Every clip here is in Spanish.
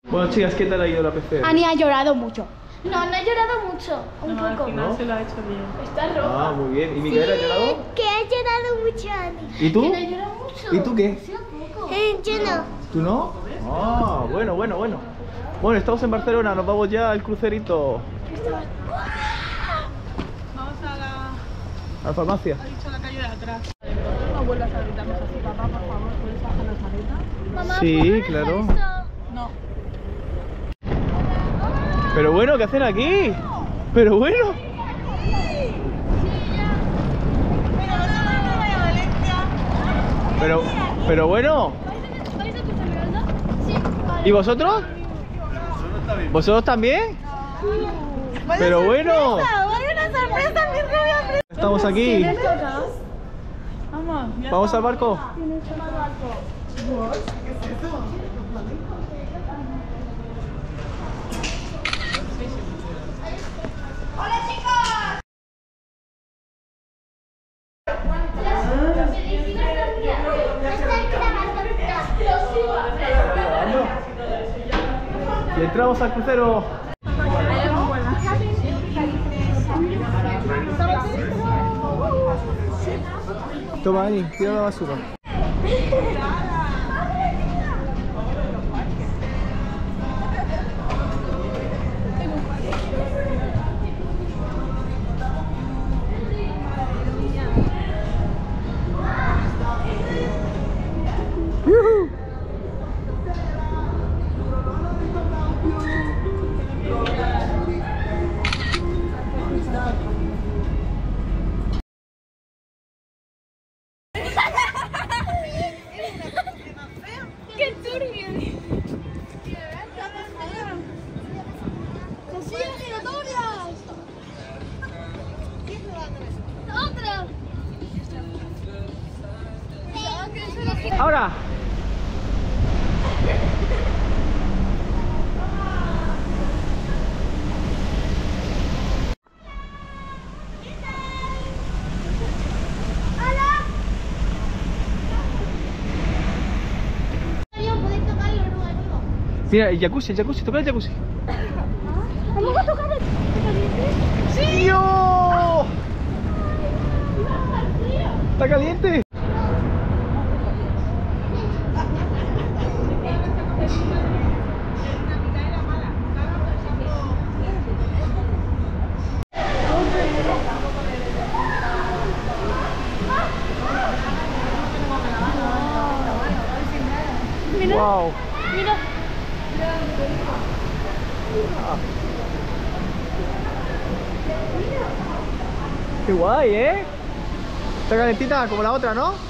Bueno, chicas, ¿qué tal ha ido la PCR? Ani ha llorado mucho. No, no he llorado mucho. Un No, al poco. final ¿No? se lo ha hecho bien. Está roja. Ah, muy bien. ¿Y Micaela ha llorado? Que ha llorado mucho, Ani. ¿Y tú? Que no he llorado mucho. ¿Y tú qué? Sí, un poco. Yo no. ¿Tú no? Ah, bueno. Bueno, estamos en Barcelona, nos vamos ya al crucerito. Vamos a A la farmacia. ha dicho la calle de atrás. No vuelvas a gritarnos así, papá, por favor, ¿puedes bajar las maletas? Mamá, Sí, ¿puedo dejar claro. esto? No. Pero bueno, ¿qué hacen aquí? Pero bueno. Pero bueno. ¿Vais a empezar mirando? Sí. Vale. ¿Y vosotros? ¿Vosotros también? Pero bueno. Estamos aquí. Vamos, ya ¿Vamos al barco? Y entramos al crucero. Toma, Ani, tira la basura. ¡Yujú! ¡Qué turbio! ¡Sillas giratorias! ¡Otra! Ahora. Podéis tocarlo nuevo. Mira, el jacuzzi, toca el jacuzzi. Vamos a tocar el... ¡Sí! ¡Oh! ¡Está caliente! ¡Wow! Mira. ¡Qué guay, eh! Está calentita como la otra, ¿no?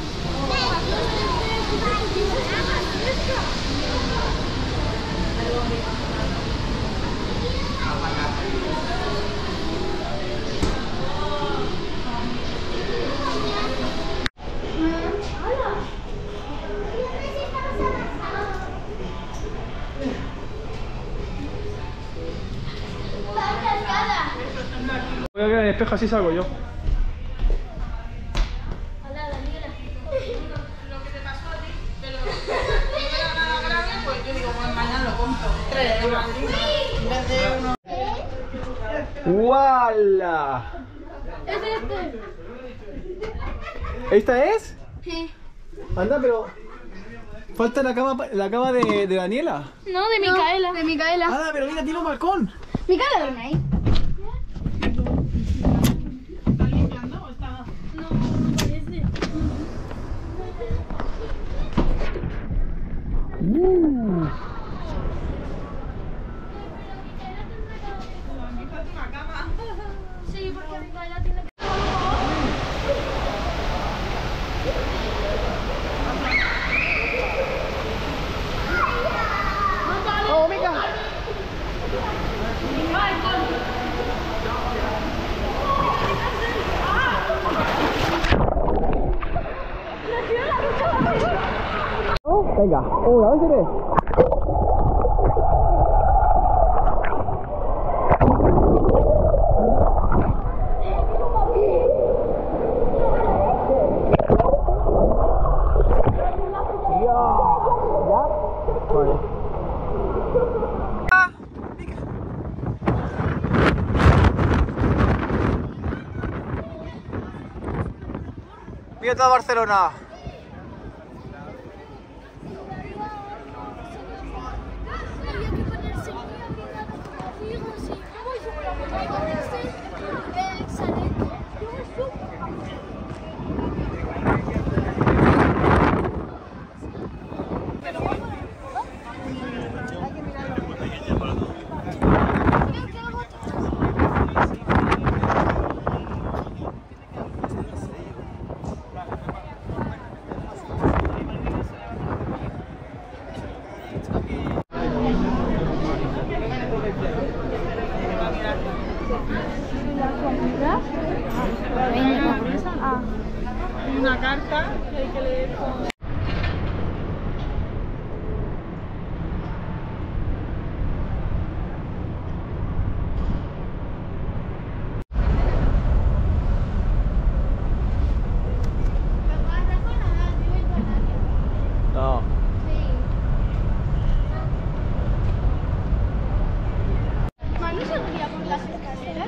Voy a ver el espejo, así salgo yo. Lo que te pasó a ti, pero no era nada grave, pues yo digo, pues mañana lo compro. 3 de Madrid. En vez de uno. ¡Wala! Es este. ¿Esta es? Sí. Anda, pero... Falta la cama de Daniela. No, de Micaela. De Micaela. Ah, pero mira, tiene un balcón. Micaela duerme ahí. ¿Está limpiando o está...? No, no parece. Aquí falta una cama. Sí, porque Micaela tiene que... ¡Oh, venga! Venga, una, dos y tres. Ya. Vale. Mira toda Barcelona. Una carta que hay que leer con... No. Manu se subía por las escaleras.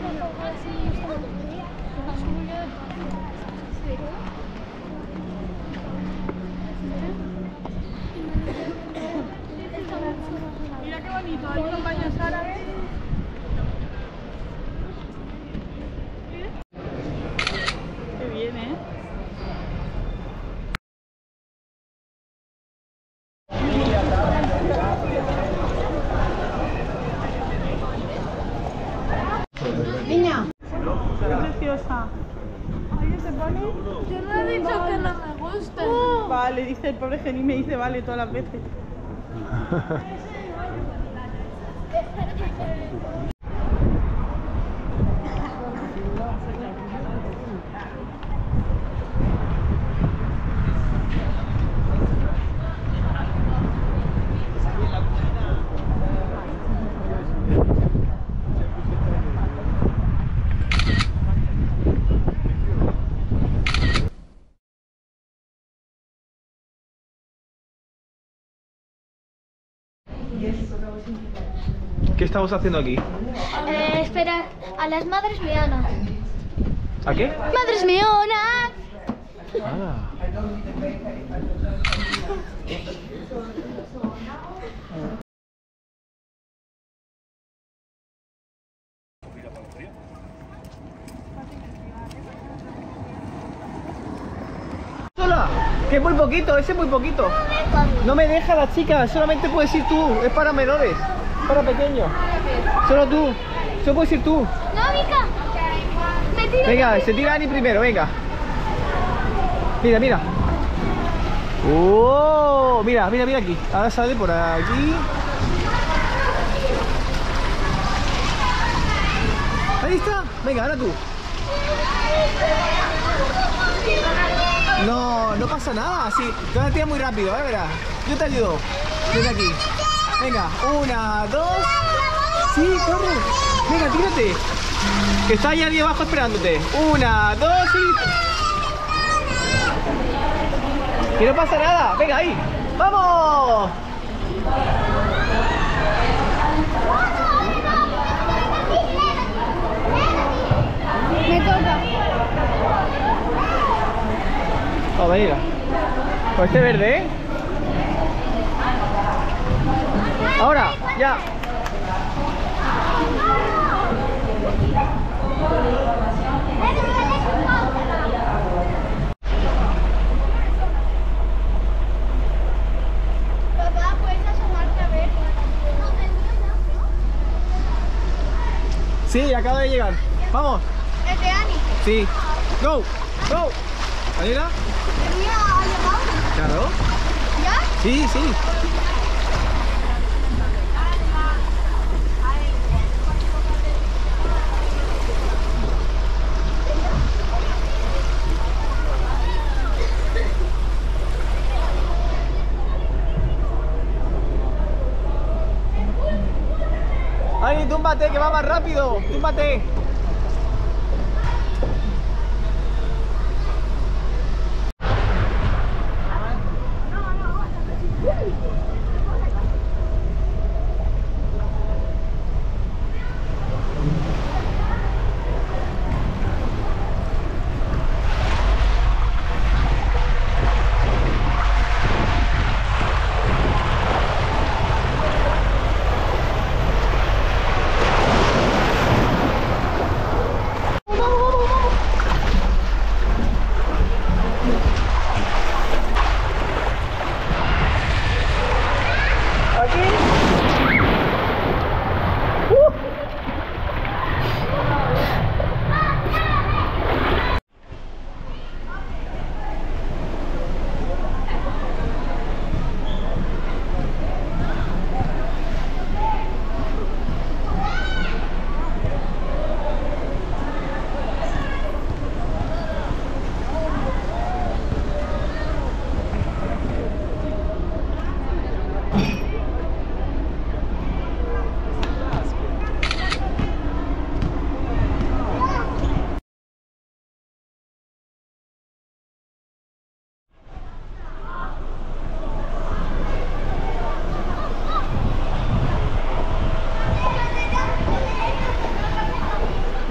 Mira qué bonito, hay unos baños árabes. Qué bien, ¿eh? Niña, qué preciosa. Ahí se pone. Yo no he dicho que no me gusta. Vale, dice el pobre Geni, me dice vale todas las veces. ¿Qué estamos haciendo aquí? Espera, a las madres mianas. ¿A qué? ¡Madres mianas! Ah. ¡Sola! Que es muy poquito, ese es muy poquito. No me deja la chica, solamente puedes ir tú, es para menores, para pequeños. Solo tú, solo puedes ir tú. No, Mica. Me tiro. Venga, se tira Ani primero, venga. Mira, mira. ¡Oh! Mira, mira, mira aquí. Ahora sale por aquí. Ahí está. Venga, ahora tú. No, no pasa nada. Sí, te vas a tirar muy rápido, verás. Yo te ayudo. Ven aquí. Venga, 1, 2. Sí, corre. Venga, tírate. Que está ahí arriba abajo esperándote. 1, 2 y... Que no pasa nada. Venga, ahí. ¡Vamos! Me toca. Oh, mira. Con este verde, ¿eh? Ahora, ya. Papá, ¿puedes asomarte a ver? Sí, acaba de llegar. Vamos. ¿Es de Ani? Sí. Go. Go. ¿Anila? Mira, ha llegado. Claro. ¿Ya? Sí, sí. ¡Ay, túmbate, que va más rápido! ¡Túmbate!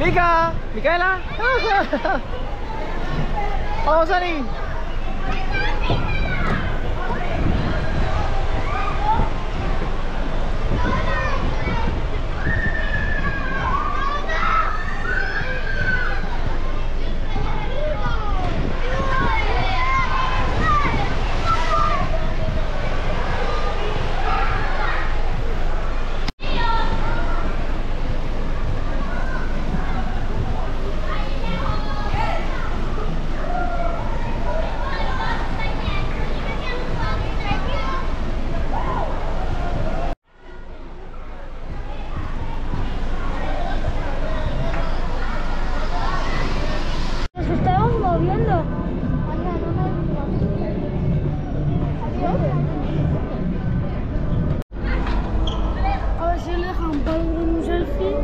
Mica, Micaela. Vamos, Ani. Nos estamos moviendo. A ver si le dejan para un selfie.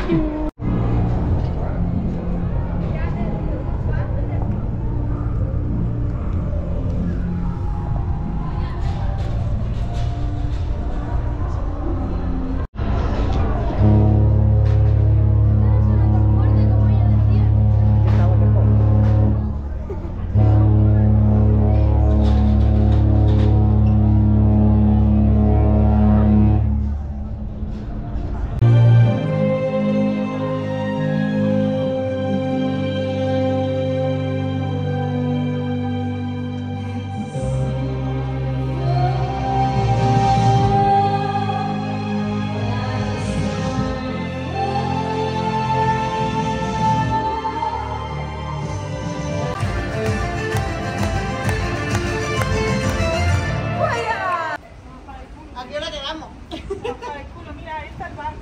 ¿A qué hora llegamos? Para el culo, mira, ahí está el bar.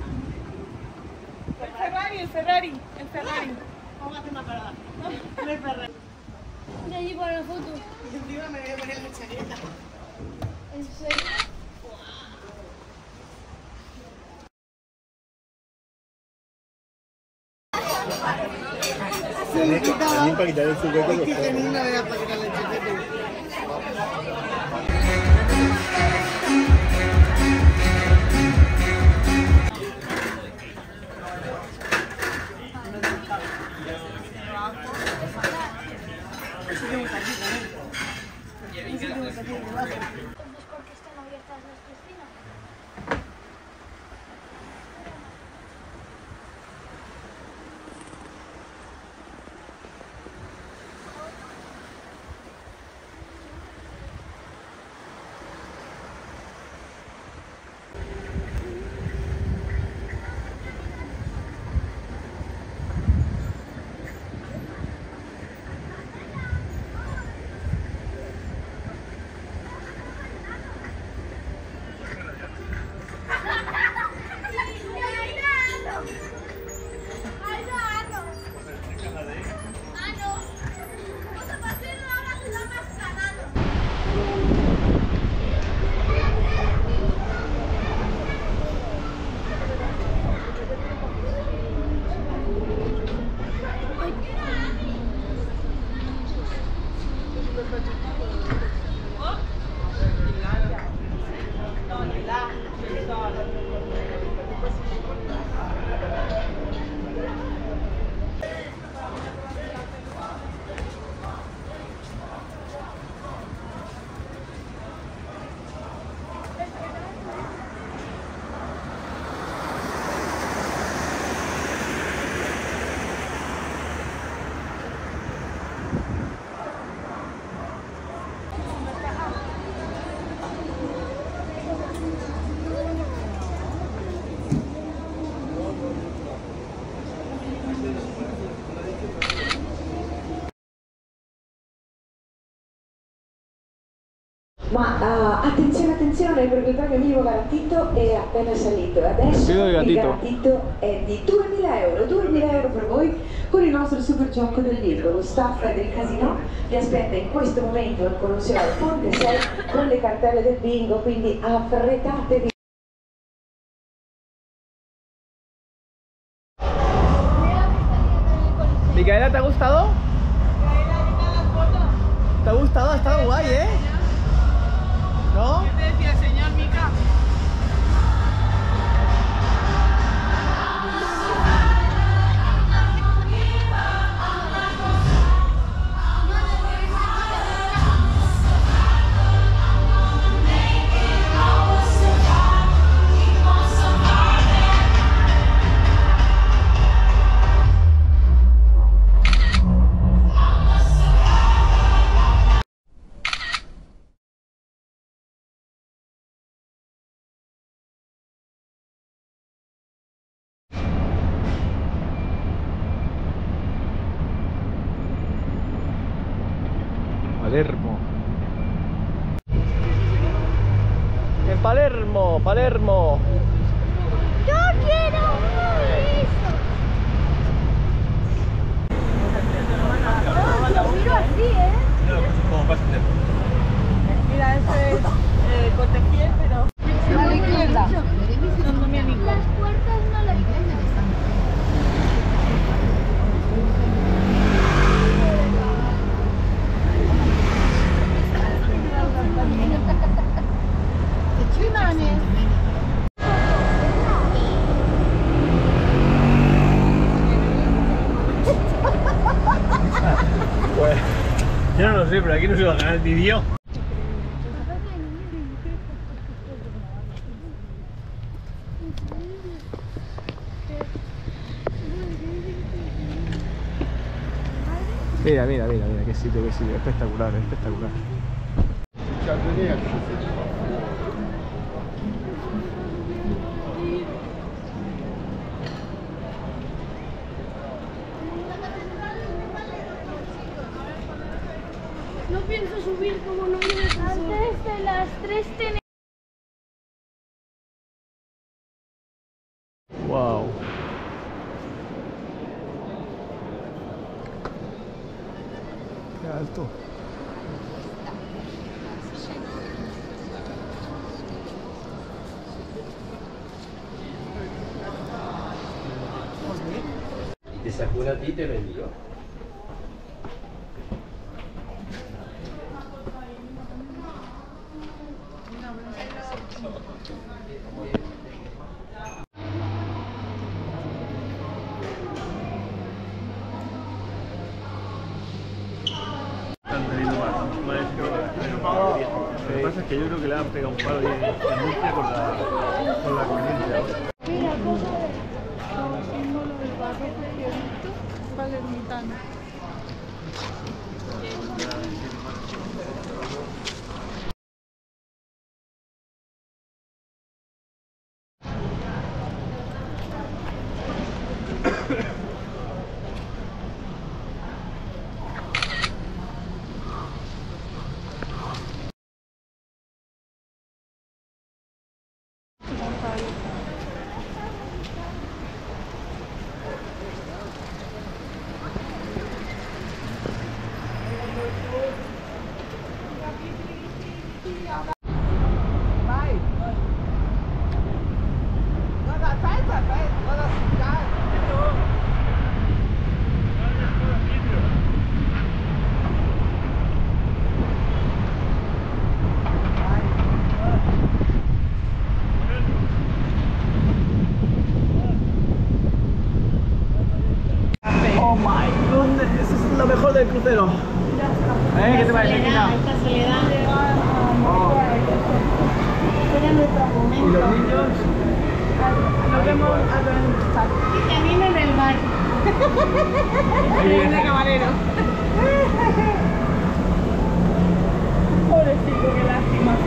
El Ferrari. Vamos a hacer una parada. El Ferrari. De allí para la foto. Y encima me voy a poner la chaqueta. ¿En serio? También para quitar el sujeto. Es que tenía una vez para quitar la chaqueta. Entonces, ¿por qué están abiertas las piscinas? Ma attenzione, attenzione, il proprietario minimo garantito è appena salito. Adesso Vedo il il gatito. garantito è di 2.000 euro, 2.000 euro per voi con il nostro super gioco del bingo. Lo staff del casino vi aspetta in questo momento al Colosseo al Ponte 6 con le cartelle del bingo, quindi affrettatevi. Micaela, ¿te ha gustado? ¿Te ha gustado? Ha estado guay, ¿eh? ¿No? ¿Qué te decía el señor Mica? Palermo. En Palermo, Palermo. Yo quiero uno de esos. Lo miro así, ¿eh? Mira, este es Cortefiel, pero a la izquierda. Don Domenico. Las puertas no las tienen. Pues, yo no lo sé, pero aquí no se va a ganar ni Dios. Mira, mira, mira, mira, qué sitio, espectacular, espectacular. No pienso subir como no me antes de las 3 tenemos. Wow. Qué alto. Te sacó una a ti y te lo envió. Están teniendo más escrotas. Lo que pasa es que yo creo que le han pegado un palo en Murcia con la corriente ahora. Mira, cosa de Símbolo del barrio fiorito palermitano. Oh my goodness, eso es lo mejor del crucero. ¿Qué te parece, Kina? Esta soledad. era nuestro ¿Y momento. los niños? Nos vemos a Y también en el bar. de camarero. Pobrecito, qué lástima.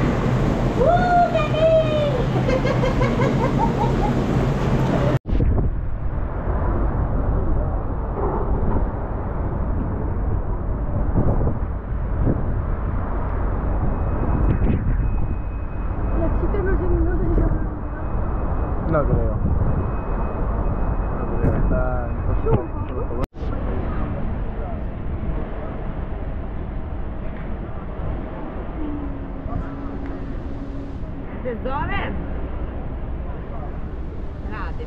Las chicas no sé si se No creo. No creo, está imposible. Tesoro? Rade.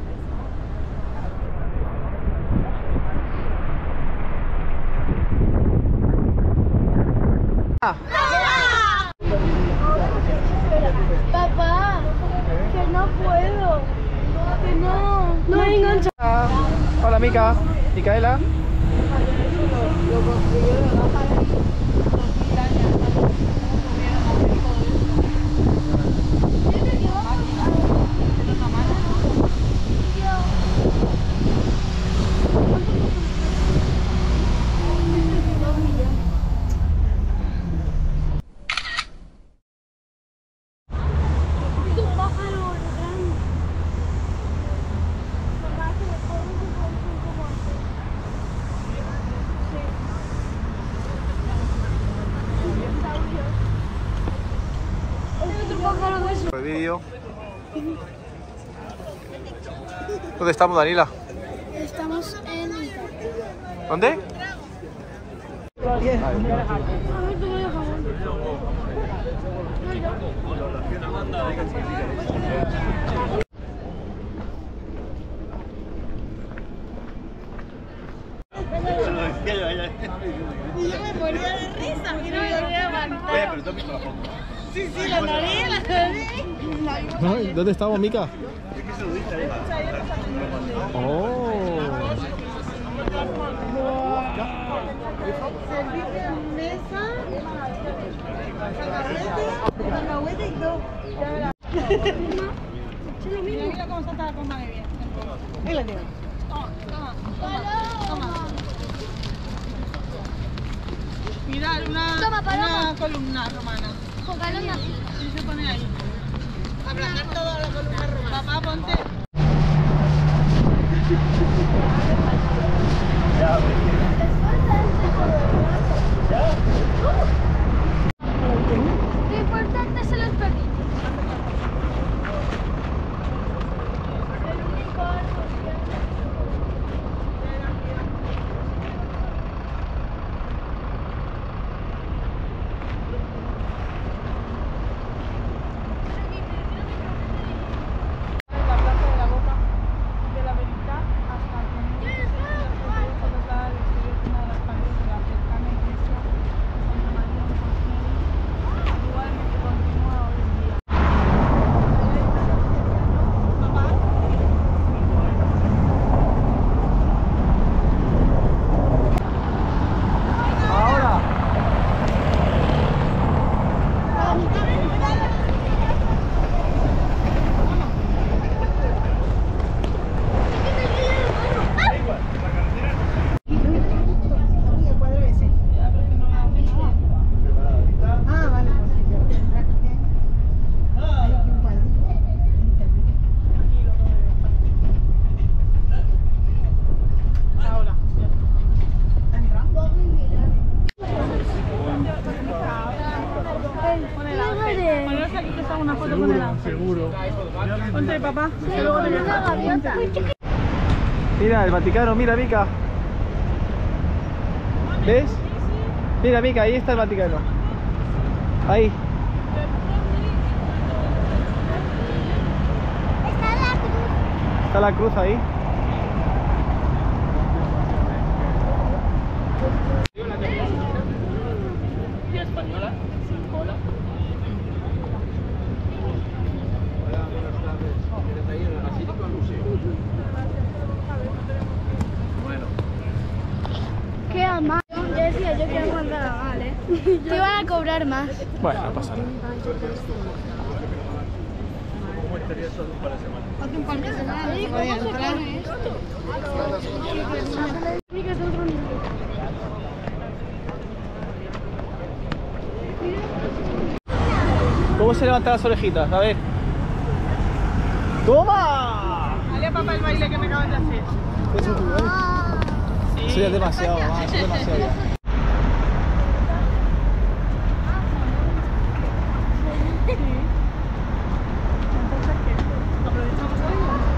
Papá, que no puedo. Que no. No me engancha. Hola, Mica. Micaela. Tu pájaro grande. Mamá, que me pongo como antes. Sí. El vídeo. ¿Dónde estamos, Daniela? Estamos en... ¿Dónde? A ver, tú me dejas. Y yo me moría de risa y no me podía aguantar. Pero tú has visto la foto. Sí, la nariz. ¿Dónde estamos, Mica? Es que se lo dije ahí. Oh. Servicio en mesa, cacahuete y todo. Ya verás. Mira cómo salta la pompa de bien. Ahí la tengo. Toma. Mirad, una columna romana. Y se pone ahí. Abrazar toda la columna romana. Papá, ponte. Lo importante son los perritos. Seguro. Ponte, papá. Mira, el Vaticano, mira, Mica. ¿Ves? Mira, Mica, ahí está el Vaticano. Ahí. Está la cruz ahí. Queda más. Yo decía, yo quiero mandar mal, ¿eh? Te iban a cobrar más. Bueno, no pasa nada. ¿Cómo estaría eso para la semana? Otro un par de semanas. ¿Cómo se come esto? ¿Cómo se levantan las orejitas? A ver. ¡Toma! Dale a papá el baile que me acabas de hacer. Eso tú, ¿eh? Eso ya es demasiado, mamá. Eso es demasiado ya. Entonces, ¿qué? ¿Aprovechamos hoy?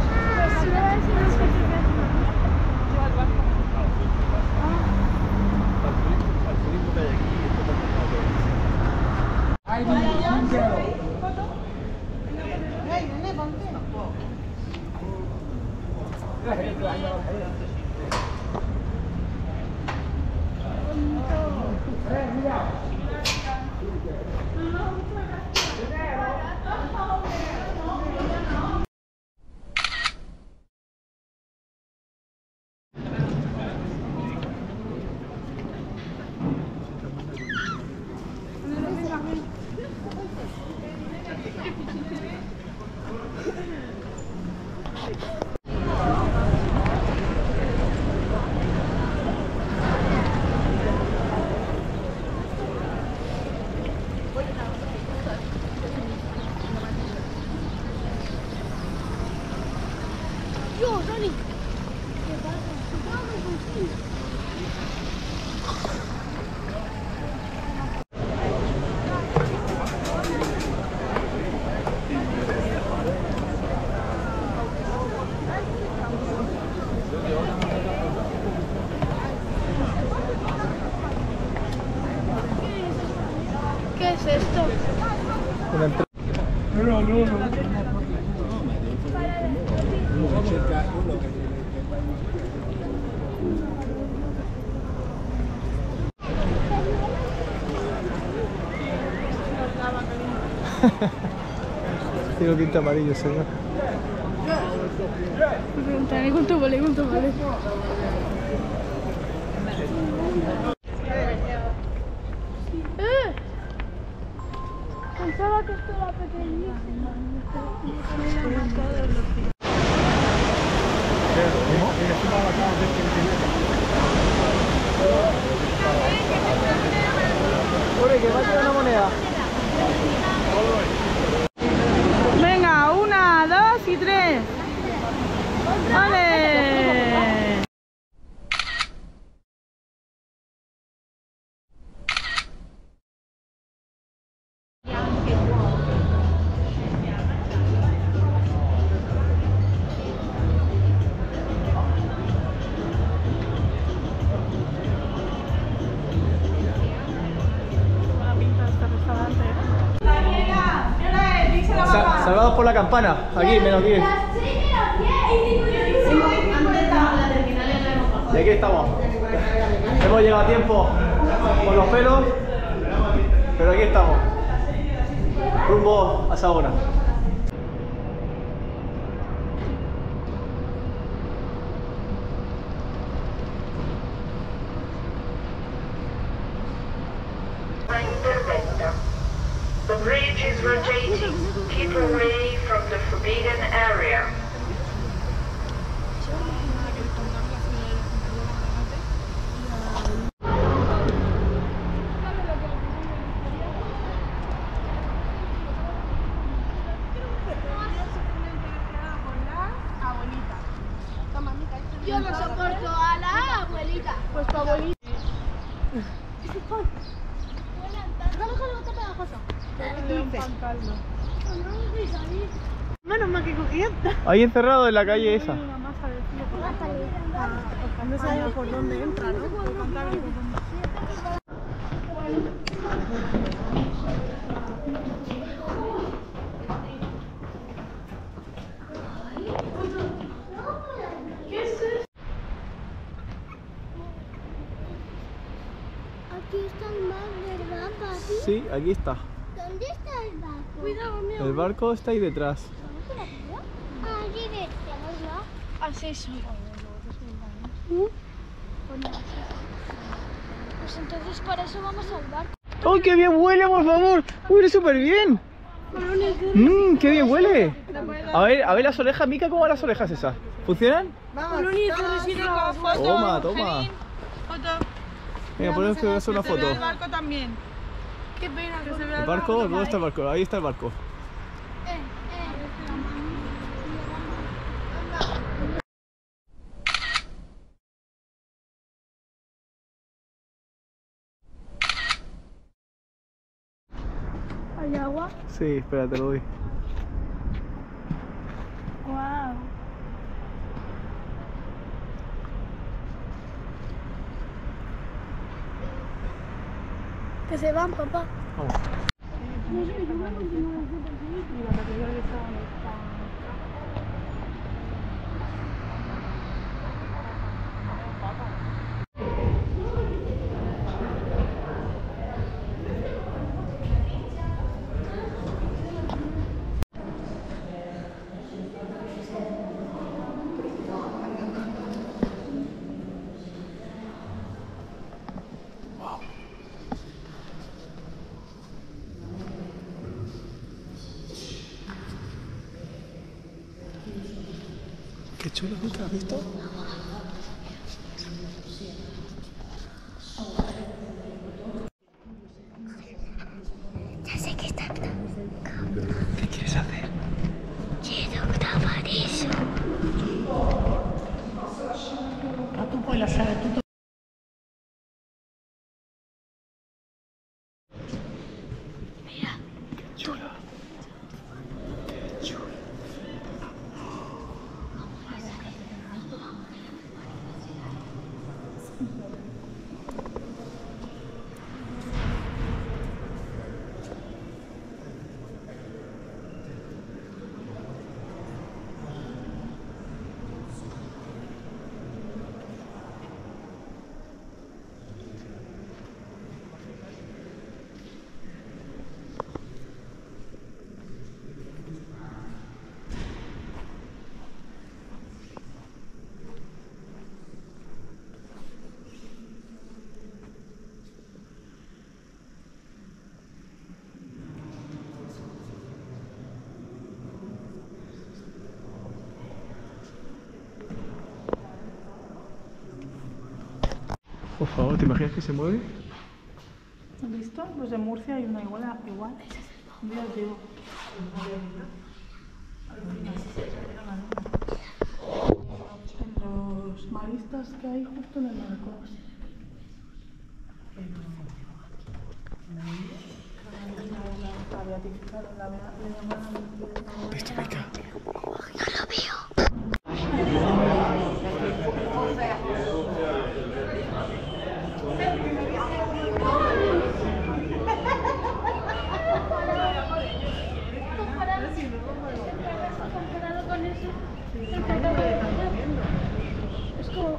Yo al barco. Al turismo que hay aquí, esto está Ay, nene, ponte. Yo, Ronnie. ¿Qué pasa? Una entrada. Tiene tinta amarillo, señor. ¿Cuánto vale? Pensaba que esto era pequeñísimo. Oye, que va a tirar una moneda. Venga, 1, 2 y 3. ¡Vale! Salvados por la campana. Aquí, menos 10. Y aquí estamos. Hemos llegado a tiempo con los pelos, pero aquí estamos. Rumbo a Saona. The bridge is rotating. Keep away from the forbidden area. Yo no soporto a la abuelita. Pues tu abuelita. Menos mal que cogí esta. Ahí encerrado en la calle esa. No sabía por dónde entra, ¿no? Aquí está el mar, ¿verdad, papi? Sí, aquí está. ¿Dónde está el barco? Cuidado, mío. El barco está ahí detrás. Allí detrás, ¿no? Así eso. Pues entonces para eso vamos al barco. ¡Ay, qué bien huele, por favor! ¡Huele súper bien! ¡Qué bien huele! A ver las orejas, Mica, ¿cómo van las orejas esas? ¿Funcionan? Vamos, foto. Toma, toma. Foto. Venga, ponemos que hacer una Que se vea foto. el barco también. Qué pena. Que se vea ¿El barco? ¿Dónde está el barco? Ahí está el barco. ¿Hay agua? Sí, espera, te lo doy. Wow. Que se van, papá. Vamos. Qué chulo, ¿has visto? Ya sé que está. ¿Qué quieres hacer? Quiero grabar eso. Chulo. Chulo. Por favor, ¿te imaginas que se mueve? ¿Has visto? Pues en Murcia hay una igual. Mira el tío. En los maristas que hay justo en el balcón. Esto pica. Comparado con eso, es como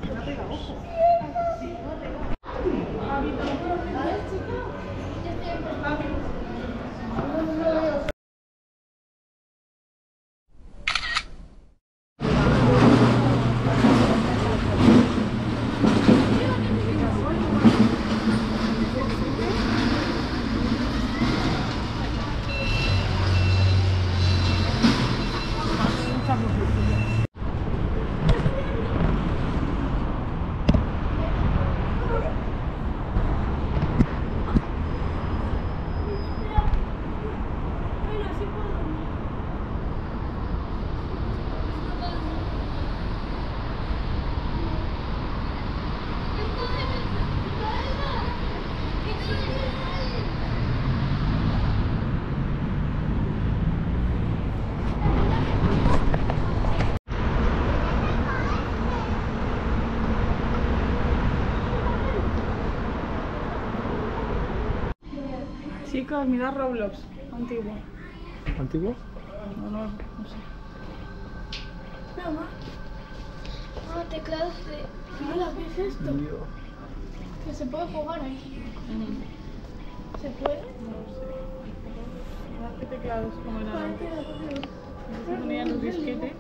Chicos, mirad Roblox, antiguo. ¿Antiguo? No sé. Mamá. Ah, teclados de... Mira, ¿qué es esto? Que se puede jugar ahí. ¿Se puede? No sé. ¿Qué teclados como eran? Se ponían los disquetes.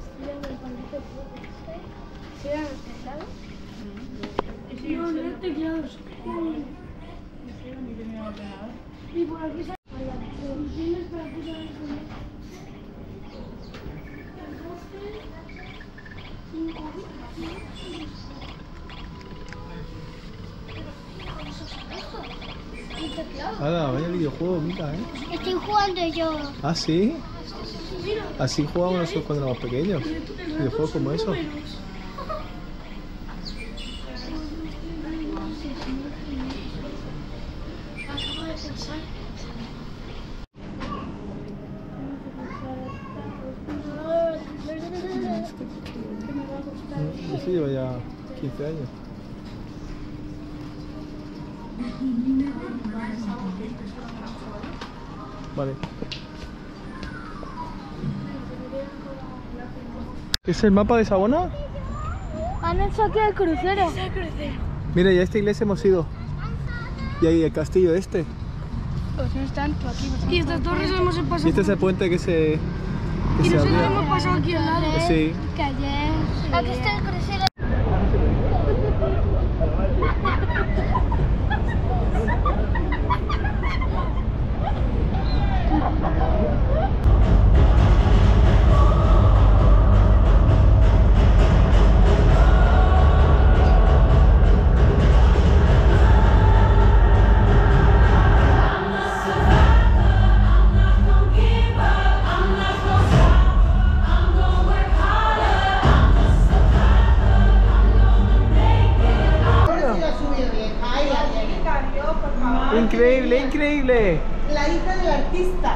¿Sí eran los teclados? No, no eran teclados. Ni tenía ordenador. Y por aquí sale... ¿Tienes para que se vea? 5. ¿Y teclado? Hala, vaya videojuego, Mica, ¿eh? Estoy jugando yo. ¿Ah, sí? Así jugábamos nosotros cuando éramos pequeños. Videojuegos como eso. Acabo de pensar. Eso lleva ya 15 años. Vale. ¿Qué es el mapa de Savona? Han hecho aquí el crucero. Mira, ya a esta iglesia hemos ido. Y ahí el castillo este. Pues no es tanto aquí. Y estas torres hemos pasado. Y este es el puente que se... que se nosotros abrió. hemos pasado aquí al lado. Sí. Que ayer. Aquí está el crucero. Increíble, increíble. La hija del artista.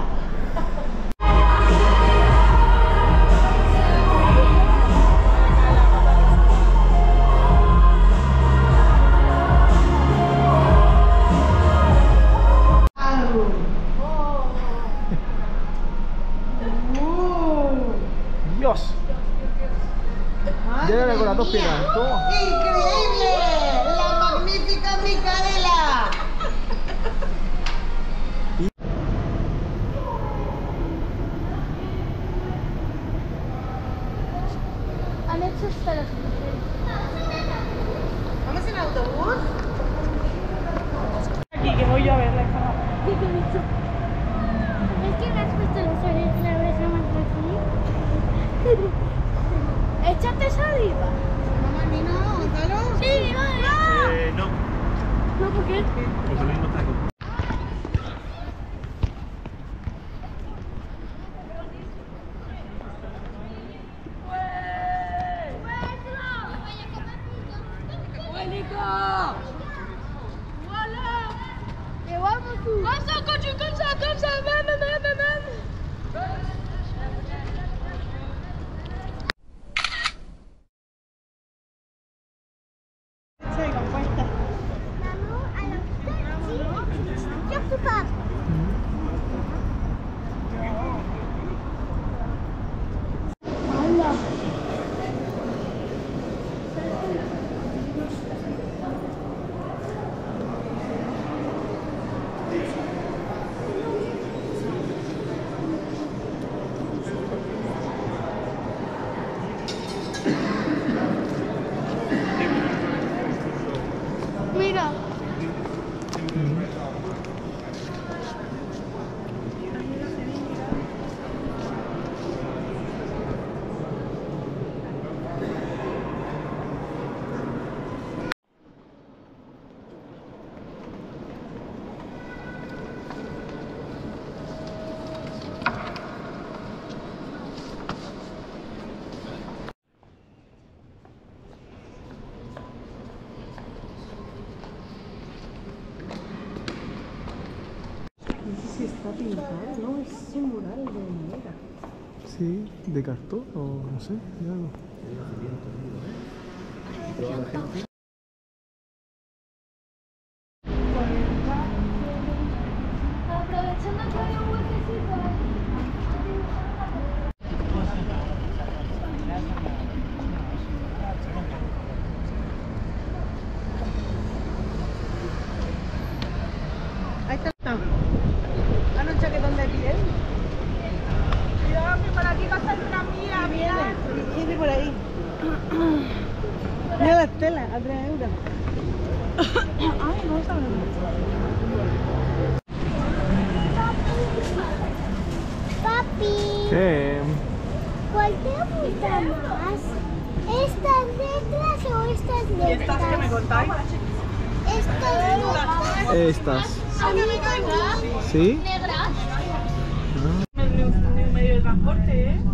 Dios. Llévale con las dos piernas. Toma. ¡Increíble! ¡La magnífica Micaela! Han hecho hasta los cruceros. ¿Vamos en autobús? Aquí, que voy yo a verla. ¿Qué te he dicho? ¿Es que me has puesto los auriculares más aquí? Échate saliva. Mamá, ¿ni no, Gonzalo? Sí, vale. No. Mira. Sí, está pintado, ¿no? Es un mural de madera. Sí, de cartón o no sé, de algo. Aprovechando que hay un huequecito. Ahí está. Un chaquetón de piel. Cuidado que por aquí va a salir una mía, mira. Viene por ahí. Mira la tela, a 3 euros. Ay, no está bien. Papi, ¿Qué? ¿cuál te gusta más? ¿Estas letras o estas letras? ¿Y estas que me contáis? Estas letras. Estas. A mí me ¿Sí? negras. Ni un medio de transporte, ¿eh?